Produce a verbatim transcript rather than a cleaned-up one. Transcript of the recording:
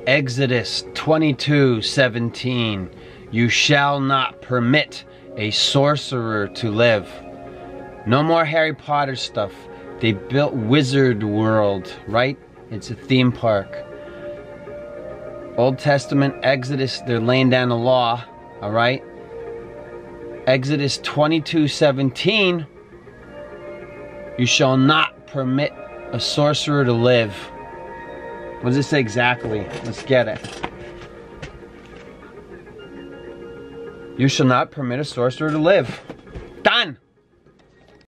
Exodus twenty-two seventeen. You shall not permit a sorcerer to live. No more Harry Potter stuff. They built Wizard World, right? It's a theme park. Old Testament, Exodus, they're laying down the law, all right? Exodus twenty-two seventeen. You shall not permit a sorcerer to live. What does it say exactly? Let's get it. You shall not permit a sorcerer to live.